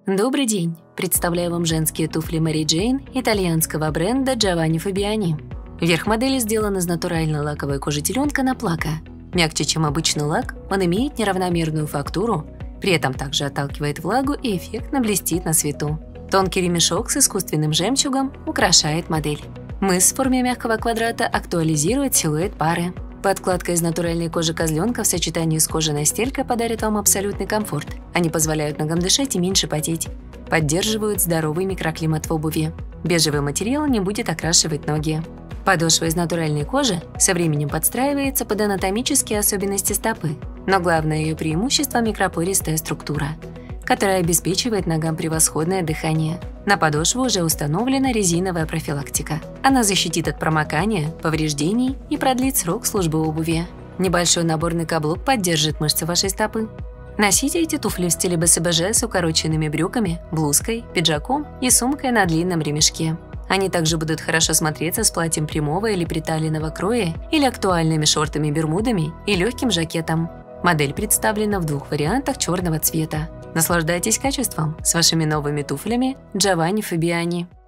Добрый день! Представляю вам женские туфли Мэри Джейн итальянского бренда Giovanni Fabiani. Верх модели сделан из натуральной лаковой кожи теленка на плака. Мягче, чем обычный лак, он имеет неравномерную фактуру, при этом также отталкивает влагу и эффектно блестит на свету. Тонкий ремешок с искусственным жемчугом украшает модель. Мыс в форме мягкого квадрата актуализирует силуэт пары. Подкладка из натуральной кожи козленка в сочетании с кожаной стелькой подарит вам абсолютный комфорт. Они позволяют ногам дышать и меньше потеть. Поддерживают здоровый микроклимат в обуви. Бежевый материал не будет окрашивать ноги. Подошва из натуральной кожи со временем подстраивается под анатомические особенности стопы. Но главное ее преимущество – микропористая структура, которая обеспечивает ногам превосходное дыхание. На подошву уже установлена резиновая профилактика. Она защитит от промокания, повреждений и продлит срок службы обуви. Небольшой наборный каблук поддержит мышцы вашей стопы. Носите эти туфли в стиле БСБЖ с укороченными брюками, блузкой, пиджаком и сумкой на длинном ремешке. Они также будут хорошо смотреться с платьем прямого или приталенного кроя или актуальными шортами-бермудами и легким жакетом. Модель представлена в двух вариантах черного цвета. Наслаждайтесь качеством с вашими новыми туфлями Giovanni Fabiani.